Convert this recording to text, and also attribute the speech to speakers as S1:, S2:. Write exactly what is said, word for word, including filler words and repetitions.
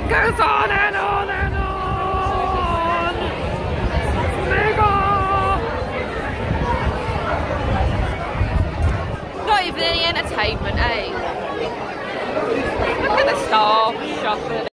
S1: it goes on and on and on. Mega. Not even any entertainment, eh? Look at the star shuffle.